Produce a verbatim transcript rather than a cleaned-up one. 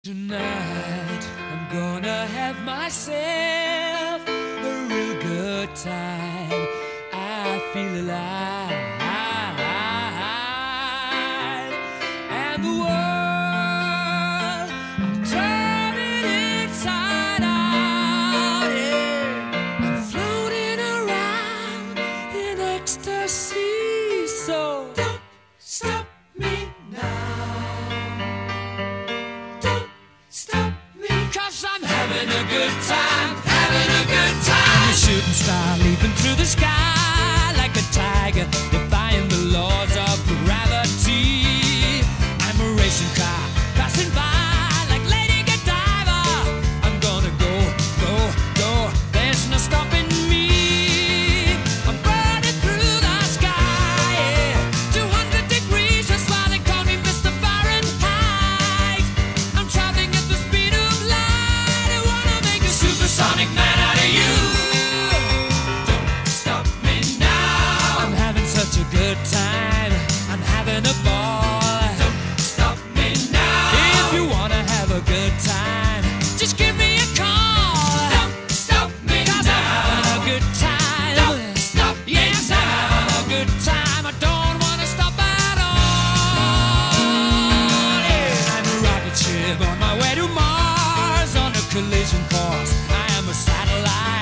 Tonight, I'm gonna have myself a real good time. I feel alive, and the world, I'm turning inside out. Yeah. I'm floating around in ecstasy, so don't stop me now. I'm having a good time, having a good time. I'm a shooting star leaping through the sky like a tiger, defying the laws of gravity. I'm a racing car passing by like Lady Godiva. I'm gonna go, go, go. There's no stopping me. I'm burning through the sky, yeah. two hundred degrees, that's why they call me Mister Fahrenheit. I'm traveling at the speed of light. Supersonic man out of you. Don't stop me now. I'm having such a good time. I'm having a ball. Don't stop me now. If you wanna have a good time, just give me a call. Don't stop me now. 'Cause I'm having a good time. Don't stop me now. Yes, I'm having a good time. I don't wanna stop at all. Yeah. I'm a rocket ship on my way to Mars on a collision course. I am a satellite.